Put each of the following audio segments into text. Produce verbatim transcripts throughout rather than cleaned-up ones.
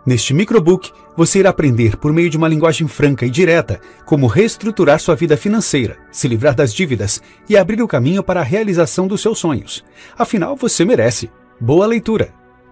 Neste microbook, você irá aprender, por meio de uma linguagem franca e direta, como reestruturar sua vida financeira, se livrar das dívidas e abrir o caminho para a realização dos seus sonhos. Afinal, você merece. Boa leitura!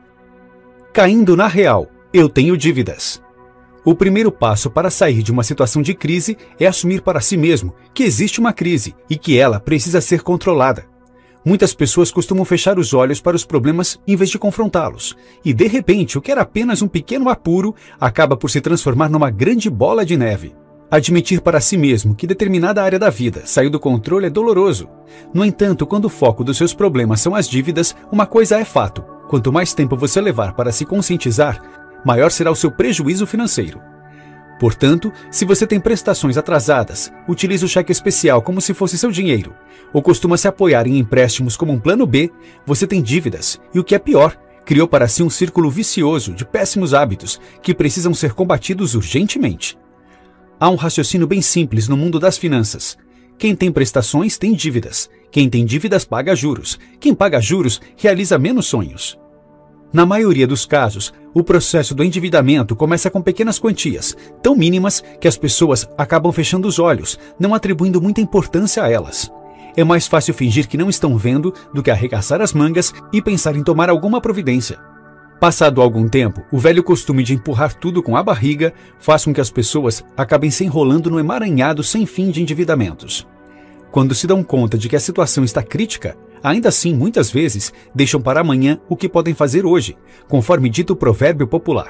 Caindo na real, eu tenho dívidas. O primeiro passo para sair de uma situação de crise é assumir para si mesmo que existe uma crise e que ela precisa ser controlada. Muitas pessoas costumam fechar os olhos para os problemas em vez de confrontá-los, e de repente o que era apenas um pequeno apuro acaba por se transformar numa grande bola de neve. Admitir para si mesmo que determinada área da vida saiu do controle é doloroso. No entanto, quando o foco dos seus problemas são as dívidas, uma coisa é fato: quanto mais tempo você levar para se conscientizar, maior será o seu prejuízo financeiro. Portanto, se você tem prestações atrasadas, utiliza o cheque especial como se fosse seu dinheiro, ou costuma se apoiar em empréstimos como um plano B, você tem dívidas e, o que é pior, criou para si um círculo vicioso de péssimos hábitos que precisam ser combatidos urgentemente. Há um raciocínio bem simples no mundo das finanças. Quem tem prestações tem dívidas. Quem tem dívidas paga juros. Quem paga juros realiza menos sonhos. Na maioria dos casos, o processo do endividamento começa com pequenas quantias, tão mínimas que as pessoas acabam fechando os olhos, não atribuindo muita importância a elas. É mais fácil fingir que não estão vendo do que arregaçar as mangas e pensar em tomar alguma providência. Passado algum tempo, o velho costume de empurrar tudo com a barriga faz com que as pessoas acabem se enrolando no emaranhado sem fim de endividamentos. Quando se dão conta de que a situação está crítica, ainda assim, muitas vezes, deixam para amanhã o que podem fazer hoje, conforme dito o provérbio popular.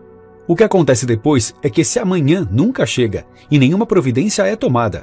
O que acontece depois é que esse amanhã nunca chega e nenhuma providência é tomada.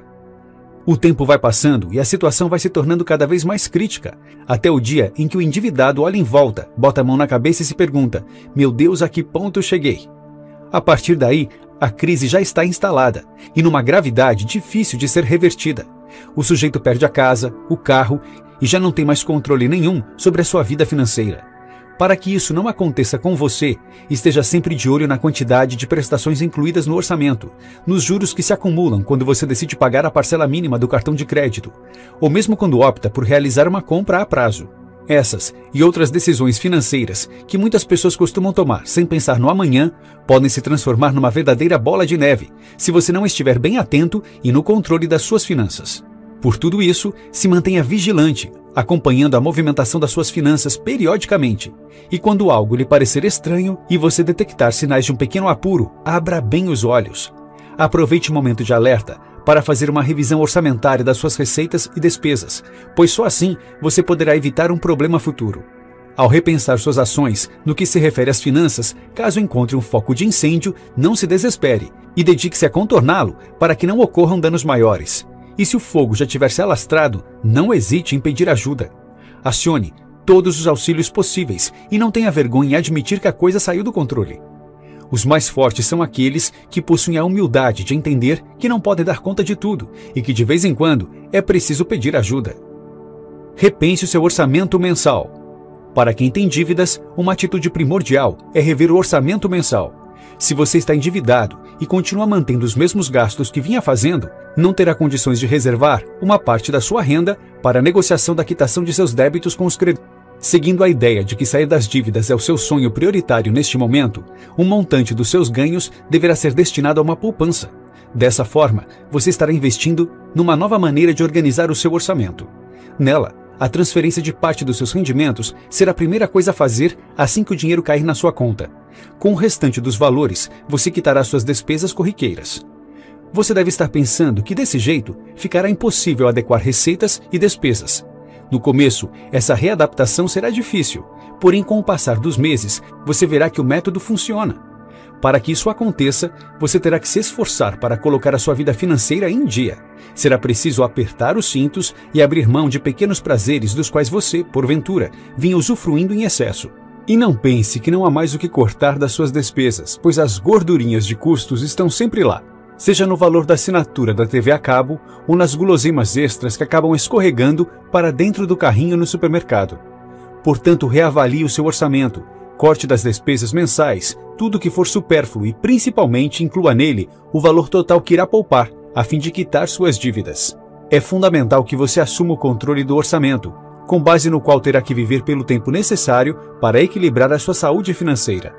O tempo vai passando e a situação vai se tornando cada vez mais crítica, até o dia em que o endividado olha em volta, bota a mão na cabeça e se pergunta: meu Deus, a que ponto eu cheguei? A partir daí, a crise já está instalada e numa gravidade difícil de ser revertida. O sujeito perde a casa, o carro e já não tem mais controle nenhum sobre a sua vida financeira. Para que isso não aconteça com você, esteja sempre de olho na quantidade de prestações incluídas no orçamento, nos juros que se acumulam quando você decide pagar a parcela mínima do cartão de crédito, ou mesmo quando opta por realizar uma compra a prazo. Essas e outras decisões financeiras que muitas pessoas costumam tomar sem pensar no amanhã podem se transformar numa verdadeira bola de neve se você não estiver bem atento e no controle das suas finanças. Por tudo isso, se mantenha vigilante, acompanhando a movimentação das suas finanças periodicamente. E quando algo lhe parecer estranho e você detectar sinais de um pequeno apuro, abra bem os olhos. Aproveite o momento de alerta para fazer uma revisão orçamentária das suas receitas e despesas, pois só assim você poderá evitar um problema futuro. Ao repensar suas ações no que se refere às finanças, caso encontre um foco de incêndio, não se desespere e dedique-se a contorná-lo para que não ocorram danos maiores. E se o fogo já tiver se alastrado, não hesite em pedir ajuda. Acione todos os auxílios possíveis e não tenha vergonha em admitir que a coisa saiu do controle. Os mais fortes são aqueles que possuem a humildade de entender que não podem dar conta de tudo e que de vez em quando é preciso pedir ajuda. Repense o seu orçamento mensal. Para quem tem dívidas, uma atitude primordial é rever o orçamento mensal. Se você está endividado e continua mantendo os mesmos gastos que vinha fazendo, não terá condições de reservar uma parte da sua renda para a negociação da quitação de seus débitos com os credores. Seguindo a ideia de que sair das dívidas é o seu sonho prioritário neste momento, um montante dos seus ganhos deverá ser destinado a uma poupança. Dessa forma, você estará investindo numa nova maneira de organizar o seu orçamento. Nela, a transferência de parte dos seus rendimentos será a primeira coisa a fazer assim que o dinheiro cair na sua conta. Com o restante dos valores, você quitará suas despesas corriqueiras. Você deve estar pensando que desse jeito ficará impossível adequar receitas e despesas. No começo, essa readaptação será difícil, porém com o passar dos meses, você verá que o método funciona. Para que isso aconteça, você terá que se esforçar para colocar a sua vida financeira em dia. Será preciso apertar os cintos e abrir mão de pequenos prazeres dos quais você, porventura, vinha usufruindo em excesso. E não pense que não há mais o que cortar das suas despesas, pois as gordurinhas de custos estão sempre lá. Seja no valor da assinatura da T V a cabo ou nas guloseimas extras que acabam escorregando para dentro do carrinho no supermercado. Portanto, reavalie o seu orçamento, corte das despesas mensais, tudo que for supérfluo e principalmente inclua nele o valor total que irá poupar, a fim de quitar suas dívidas. É fundamental que você assuma o controle do orçamento, com base no qual terá que viver pelo tempo necessário para equilibrar a sua saúde financeira.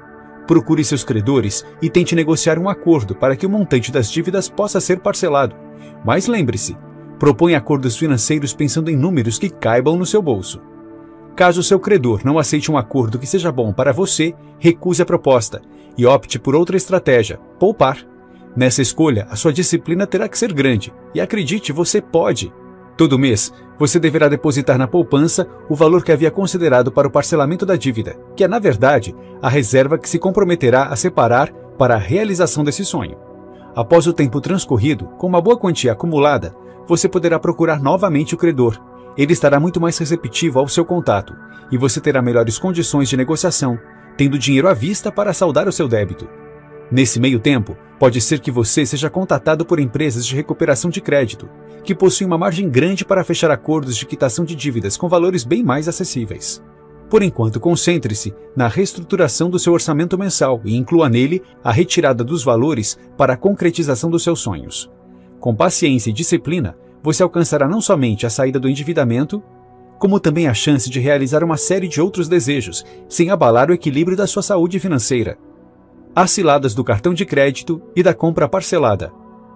Procure seus credores e tente negociar um acordo para que o montante das dívidas possa ser parcelado. Mas lembre-se, proponha acordos financeiros pensando em números que caibam no seu bolso. Caso seu credor não aceite um acordo que seja bom para você, recuse a proposta e opte por outra estratégia, poupar. Nessa escolha, a sua disciplina terá que ser grande, e acredite, você pode. Todo mês, você deverá depositar na poupança o valor que havia considerado para o parcelamento da dívida, que é, na verdade, a reserva que se comprometerá a separar para a realização desse sonho. Após o tempo transcorrido, com uma boa quantia acumulada, você poderá procurar novamente o credor. Ele estará muito mais receptivo ao seu contato, e você terá melhores condições de negociação, tendo dinheiro à vista para saldar o seu débito. Nesse meio tempo, pode ser que você seja contatado por empresas de recuperação de crédito, que possuem uma margem grande para fechar acordos de quitação de dívidas com valores bem mais acessíveis. Por enquanto, concentre-se na reestruturação do seu orçamento mensal e inclua nele a retirada dos valores para a concretização dos seus sonhos. Com paciência e disciplina, você alcançará não somente a saída do endividamento, como também a chance de realizar uma série de outros desejos, sem abalar o equilíbrio da sua saúde financeira. As ciladas do cartão de crédito e da compra parcelada.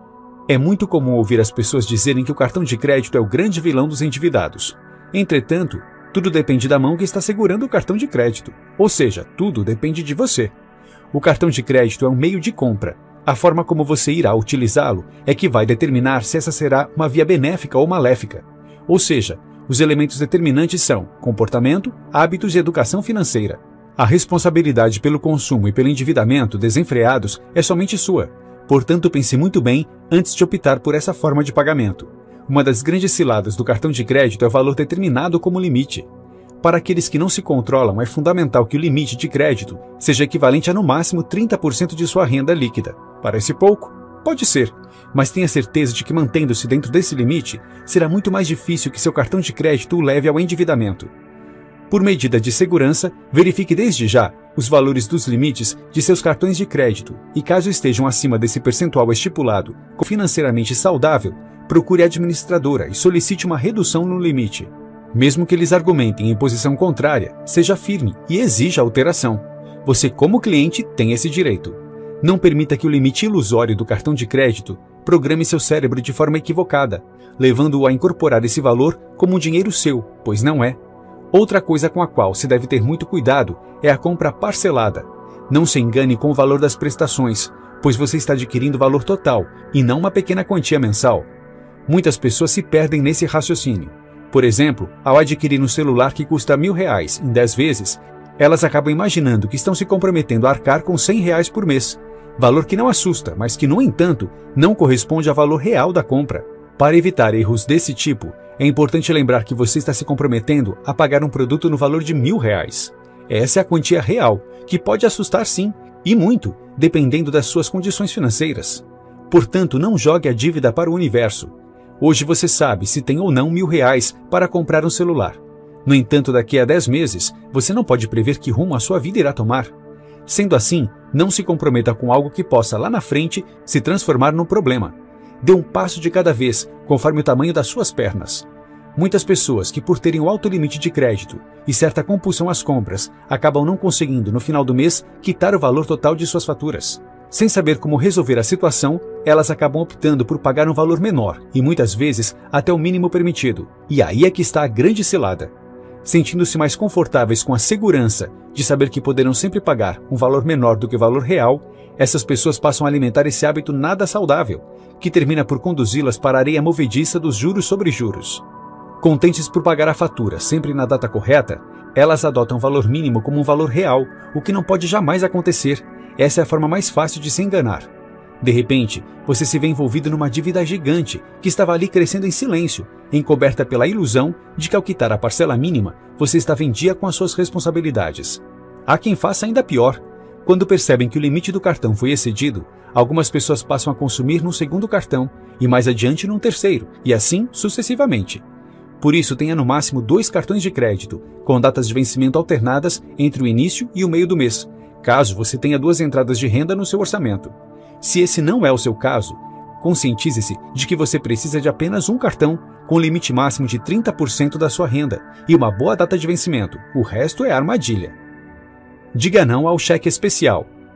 É muito comum ouvir as pessoas dizerem que o cartão de crédito é o grande vilão dos endividados. Entretanto, tudo depende da mão que está segurando o cartão de crédito. Ou seja, tudo depende de você. O cartão de crédito é um meio de compra. A forma como você irá utilizá-lo é que vai determinar se essa será uma via benéfica ou maléfica. Ou seja, os elementos determinantes são comportamento, hábitos e educação financeira. A responsabilidade pelo consumo e pelo endividamento desenfreados é somente sua. Portanto, pense muito bem antes de optar por essa forma de pagamento. Uma das grandes ciladas do cartão de crédito é o valor determinado como limite. Para aqueles que não se controlam, é fundamental que o limite de crédito seja equivalente a no máximo trinta por cento de sua renda líquida. Parece pouco? Pode ser, mas tenha certeza de que mantendo-se dentro desse limite, será muito mais difícil que seu cartão de crédito o leve ao endividamento. Por medida de segurança, verifique desde já os valores dos limites de seus cartões de crédito e, caso estejam acima desse percentual estipulado, financeiramente saudável, procure a administradora e solicite uma redução no limite. Mesmo que eles argumentem em posição contrária, seja firme e exija alteração. Você, como cliente, tem esse direito. Não permita que o limite ilusório do cartão de crédito programe seu cérebro de forma equivocada, levando-o a incorporar esse valor como um dinheiro seu, pois não é. Outra coisa com a qual se deve ter muito cuidado é a compra parcelada. Não se engane com o valor das prestações, pois você está adquirindo o valor total e não uma pequena quantia mensal. Muitas pessoas se perdem nesse raciocínio. Por exemplo, ao adquirir um celular que custa mil reais em dez vezes, elas acabam imaginando que estão se comprometendo a arcar com cem reais por mês, valor que não assusta, mas que, no entanto, não corresponde ao valor real da compra. Para evitar erros desse tipo, é importante lembrar que você está se comprometendo a pagar um produto no valor de mil reais. Essa é a quantia real, que pode assustar sim, e muito, dependendo das suas condições financeiras. Portanto, não jogue a dívida para o universo. Hoje você sabe se tem ou não mil reais para comprar um celular. No entanto, daqui a dez meses, você não pode prever que rumo a sua vida irá tomar. Sendo assim, não se comprometa com algo que possa, lá na frente, se transformar num problema. Dê um passo de cada vez, conforme o tamanho das suas pernas. Muitas pessoas que, por terem o alto limite de crédito e certa compulsão às compras, acabam não conseguindo, no final do mês, quitar o valor total de suas faturas. Sem saber como resolver a situação, elas acabam optando por pagar um valor menor e, muitas vezes, até o mínimo permitido. E aí é que está a grande cilada. Sentindo-se mais confortáveis com a segurança de saber que poderão sempre pagar um valor menor do que o valor real, essas pessoas passam a alimentar esse hábito nada saudável, que termina por conduzi-las para a areia movediça dos juros sobre juros. Contentes por pagar a fatura sempre na data correta, elas adotam o valor mínimo como um valor real, o que não pode jamais acontecer. Essa é a forma mais fácil de se enganar. De repente, você se vê envolvido numa dívida gigante que estava ali crescendo em silêncio, encoberta pela ilusão de que ao quitar a parcela mínima, você estava em dia com as suas responsabilidades. Há quem faça ainda pior. Quando percebem que o limite do cartão foi excedido, algumas pessoas passam a consumir num segundo cartão e mais adiante num terceiro, e assim sucessivamente. Por isso, tenha no máximo dois cartões de crédito, com datas de vencimento alternadas entre o início e o meio do mês, caso você tenha duas entradas de renda no seu orçamento. Se esse não é o seu caso, conscientize-se de que você precisa de apenas um cartão, com limite máximo de trinta por cento da sua renda e uma boa data de vencimento. O resto é armadilha. Diga não ao cheque especial.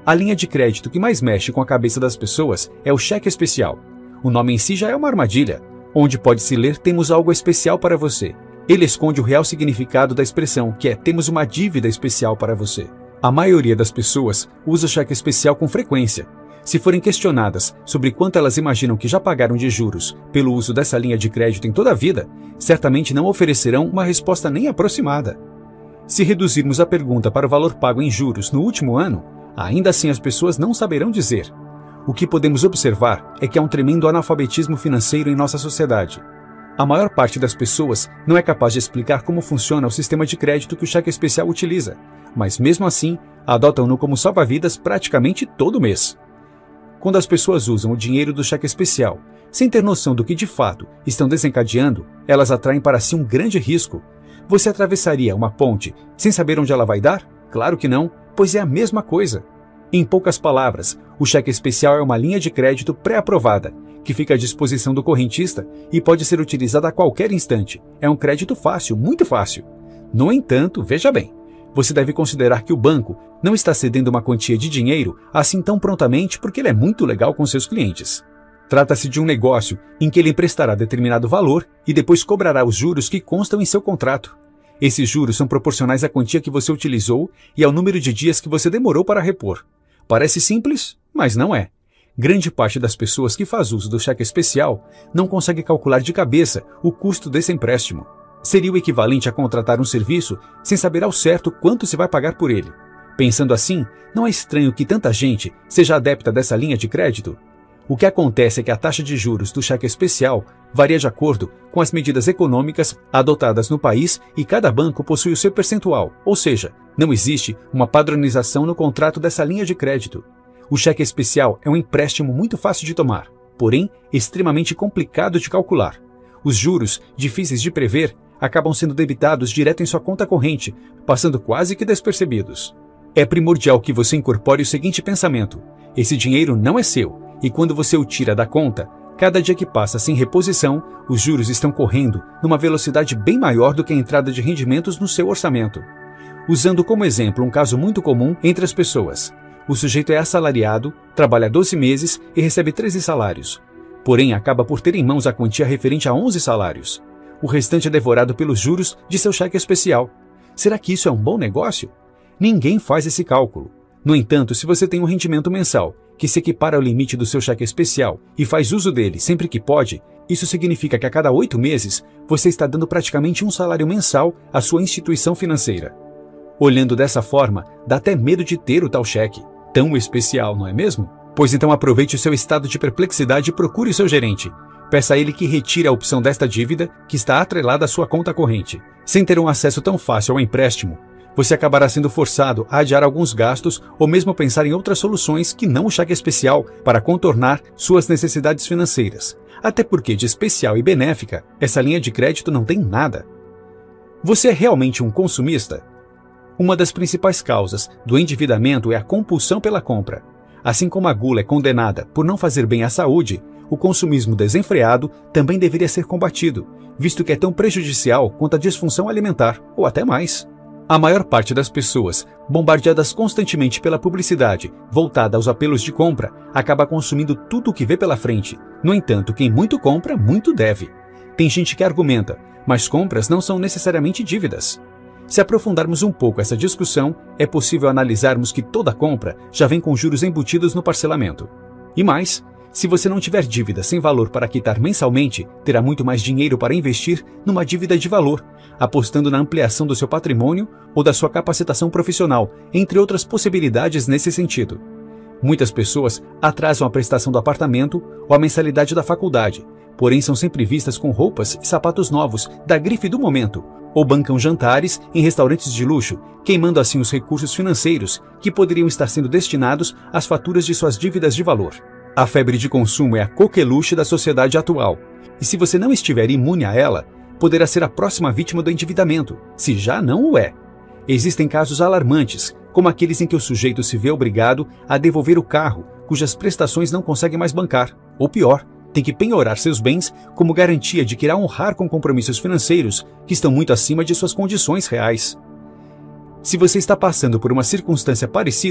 A linha de crédito que mais mexe com a cabeça das pessoas é o cheque especial. O nome em si já é uma armadilha, onde pode-se ler "temos algo especial para você". Ele esconde o real significado da expressão, que é "temos uma dívida especial para você". A maioria das pessoas usa o cheque especial com frequência. Se forem questionadas sobre quanto elas imaginam que já pagaram de juros pelo uso dessa linha de crédito em toda a vida, certamente não oferecerão uma resposta nem aproximada. Se reduzirmos a pergunta para o valor pago em juros no último ano, ainda assim as pessoas não saberão dizer. O que podemos observar é que há um tremendo analfabetismo financeiro em nossa sociedade. A maior parte das pessoas não é capaz de explicar como funciona o sistema de crédito que o cheque especial utiliza, mas mesmo assim adotam-no como salva-vidas praticamente todo mês. Quando as pessoas usam o dinheiro do cheque especial, sem ter noção do que de fato estão desencadeando, elas atraem para si um grande risco. Você atravessaria uma ponte sem saber onde ela vai dar? Claro que não, pois é a mesma coisa. Em poucas palavras, o cheque especial é uma linha de crédito pré-aprovada, que fica à disposição do correntista e pode ser utilizada a qualquer instante. É um crédito fácil, muito fácil. No entanto, veja bem, você deve considerar que o banco não está cedendo uma quantia de dinheiro assim tão prontamente porque ele é muito legal com seus clientes. Trata-se de um negócio em que ele emprestará determinado valor e depois cobrará os juros que constam em seu contrato. Esses juros são proporcionais à quantia que você utilizou e ao número de dias que você demorou para repor. Parece simples, mas não é. Grande parte das pessoas que faz uso do cheque especial não consegue calcular de cabeça o custo desse empréstimo. Seria o equivalente a contratar um serviço sem saber ao certo quanto se vai pagar por ele. Pensando assim, não é estranho que tanta gente seja adepta dessa linha de crédito. O que acontece é que a taxa de juros do cheque especial varia de acordo com as medidas econômicas adotadas no país e cada banco possui o seu percentual, ou seja, não existe uma padronização no contrato dessa linha de crédito. O cheque especial é um empréstimo muito fácil de tomar, porém extremamente complicado de calcular. Os juros, difíceis de prever, acabam sendo debitados direto em sua conta corrente, passando quase que despercebidos. É primordial que você incorpore o seguinte pensamento: esse dinheiro não é seu, e quando você o tira da conta, cada dia que passa sem reposição, os juros estão correndo numa velocidade bem maior do que a entrada de rendimentos no seu orçamento. Usando como exemplo um caso muito comum entre as pessoas. O sujeito é assalariado, trabalha doze meses e recebe treze salários. Porém, acaba por ter em mãos a quantia referente a onze salários. O restante é devorado pelos juros de seu cheque especial. Será que isso é um bom negócio? Ninguém faz esse cálculo. No entanto, se você tem um rendimento mensal que se equipara ao limite do seu cheque especial e faz uso dele sempre que pode, isso significa que a cada oito meses você está dando praticamente um salário mensal à sua instituição financeira. Olhando dessa forma, dá até medo de ter o tal cheque. Tão especial, não é mesmo? Pois então aproveite o seu estado de perplexidade e procure o seu gerente. Peça a ele que retire a opção desta dívida que está atrelada à sua conta corrente. Sem ter um acesso tão fácil ao empréstimo, você acabará sendo forçado a adiar alguns gastos ou mesmo pensar em outras soluções que não o cheque especial para contornar suas necessidades financeiras. Até porque de especial e benéfica, essa linha de crédito não tem nada. Você é realmente um consumista? Uma das principais causas do endividamento é a compulsão pela compra. Assim como a gula é condenada por não fazer bem à saúde, o consumismo desenfreado também deveria ser combatido, visto que é tão prejudicial quanto a disfunção alimentar, ou até mais. A maior parte das pessoas, bombardeadas constantemente pela publicidade voltada aos apelos de compra, acaba consumindo tudo o que vê pela frente. No entanto, quem muito compra, muito deve. Tem gente que argumenta, mas compras não são necessariamente dívidas. Se aprofundarmos um pouco essa discussão, é possível analisarmos que toda compra já vem com juros embutidos no parcelamento. E mais, se você não tiver dívida sem valor para quitar mensalmente, terá muito mais dinheiro para investir numa dívida de valor, apostando na ampliação do seu patrimônio ou da sua capacitação profissional, entre outras possibilidades nesse sentido. Muitas pessoas atrasam a prestação do apartamento ou a mensalidade da faculdade, porém são sempre vistas com roupas e sapatos novos da grife do momento, ou bancam jantares em restaurantes de luxo, queimando assim os recursos financeiros que poderiam estar sendo destinados às faturas de suas dívidas de valor. A febre de consumo é a coqueluche da sociedade atual, e se você não estiver imune a ela, poderá ser a próxima vítima do endividamento, se já não o é. Existem casos alarmantes, como aqueles em que o sujeito se vê obrigado a devolver o carro, cujas prestações não consegue mais bancar, ou pior, tem que penhorar seus bens como garantia de que irá honrar com compromissos financeiros que estão muito acima de suas condições reais. Se você está passando por uma circunstância parecida,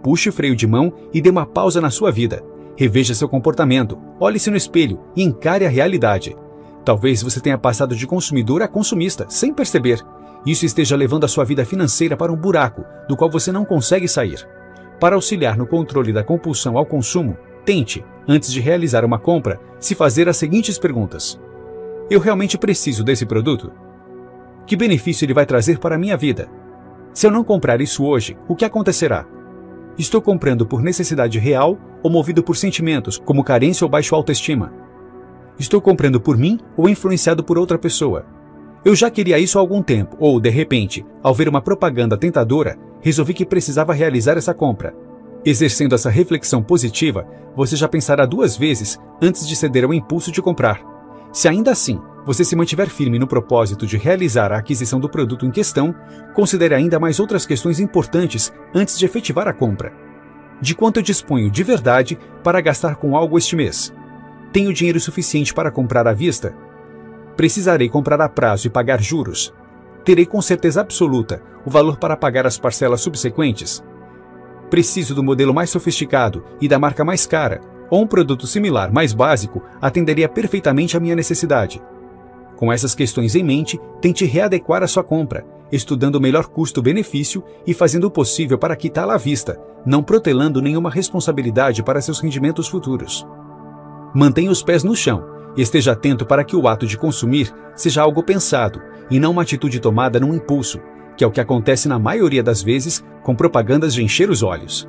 puxe o freio de mão e dê uma pausa na sua vida. Reveja seu comportamento, olhe-se no espelho e encare a realidade. Talvez você tenha passado de consumidor a consumista, sem perceber. Isso esteja levando a sua vida financeira para um buraco, do qual você não consegue sair. Para auxiliar no controle da compulsão ao consumo, tente, antes de realizar uma compra, se fazer as seguintes perguntas. Eu realmente preciso desse produto? Que benefício ele vai trazer para a minha vida? Se eu não comprar isso hoje, o que acontecerá? Estou comprando por necessidade real ou movido por sentimentos, como carência ou baixa autoestima? Estou comprando por mim ou influenciado por outra pessoa? Eu já queria isso há algum tempo, ou, de repente, ao ver uma propaganda tentadora, resolvi que precisava realizar essa compra. Exercendo essa reflexão positiva, você já pensará duas vezes antes de ceder ao impulso de comprar. Se ainda assim você se mantiver firme no propósito de realizar a aquisição do produto em questão, considere ainda mais outras questões importantes antes de efetivar a compra. De quanto eu disponho de verdade para gastar com algo este mês? Tenho dinheiro suficiente para comprar à vista? Precisarei comprar a prazo e pagar juros? Terei com certeza absoluta o valor para pagar as parcelas subsequentes? Preciso do modelo mais sofisticado e da marca mais cara, ou um produto similar, mais básico, atenderia perfeitamente à minha necessidade? Com essas questões em mente, tente readequar a sua compra, estudando o melhor custo-benefício e fazendo o possível para quitá-la à vista, não protelando nenhuma responsabilidade para seus rendimentos futuros. Mantenha os pés no chão e esteja atento para que o ato de consumir seja algo pensado e não uma atitude tomada num impulso, que é o que acontece na maioria das vezes com propagandas de encher os olhos.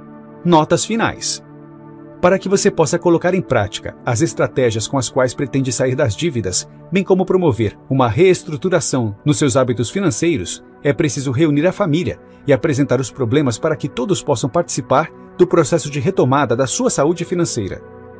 Notas finais. Para que você possa colocar em prática as estratégias com as quais pretende sair das dívidas, bem como promover uma reestruturação nos seus hábitos financeiros, é preciso reunir a família e apresentar os problemas para que todos possam participar do processo de retomada da sua saúde financeira.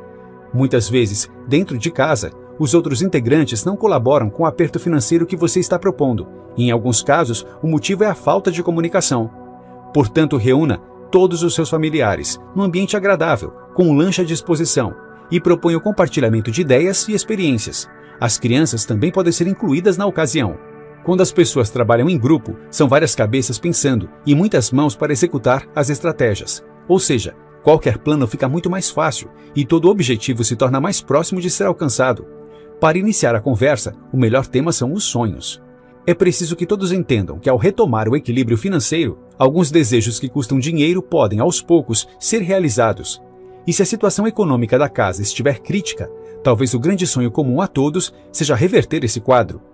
Muitas vezes, dentro de casa, os outros integrantes não colaboram com o aperto financeiro que você está propondo, e em alguns casos, o motivo é a falta de comunicação. Portanto, reúna todos os seus familiares num ambiente agradável, com um lanche à disposição, e proponha o compartilhamento de ideias e experiências. As crianças também podem ser incluídas na ocasião. Quando as pessoas trabalham em grupo, são várias cabeças pensando e muitas mãos para executar as estratégias. Ou seja, qualquer plano fica muito mais fácil e todo objetivo se torna mais próximo de ser alcançado. Para iniciar a conversa, o melhor tema são os sonhos. É preciso que todos entendam que ao retomar o equilíbrio financeiro, alguns desejos que custam dinheiro podem, aos poucos, ser realizados. E se a situação econômica da casa estiver crítica, talvez o grande sonho comum a todos seja reverter esse quadro.